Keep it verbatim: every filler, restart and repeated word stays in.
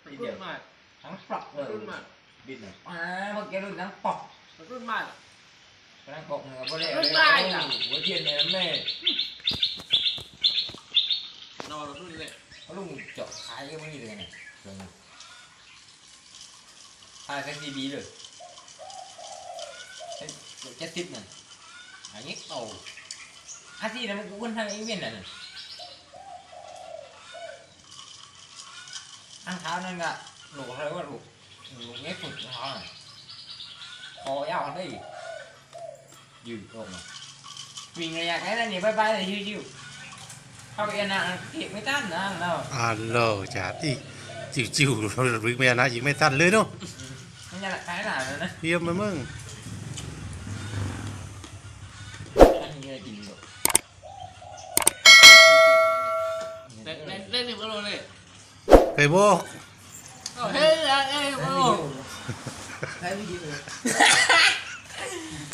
รุ่นมากทั้งปลอกเลยรุ่นมากบินเลยอ่าเมื่อกี้รุ่นทั้งปลอกรุ่นมากทั้งปลอกเนี่ยก็ได้รุ่นมากอ่ะหัวเทียนเนี่ยแม่นอนรุ่นเลยเขาลุงเจาะขายก็ไม่มีเลยไงขายกันดีๆเลยเจ็ดสิบเนี่ยอันนี้โตอาชีพนั้นมันกูคนทำเองเวียนน่ะอันเท้านั่นก็หลูกอะไรวะหลูกหลูกเงี้ยฝึกเท้าคอยาวได้ยืดตรงวิ่งระยะแค่นั้นนี่บายบายเลยชิวๆเข้าไปอันนั้นเก็บไม่ตั้นนะเราอ่าโลจ่าที่จิ๋วๆเราวิ่งไปนะยิงไม่ทันเลยเนาะไม่ใช่ละขายหนาเลยนะเยี่ยมมามึงอันนี้กินแบบเล่นเล่นเล่นอยู่ก็รู้เลยไปบอกเฮ้ยเฮ้ยโอ้ใช้วิธีเลย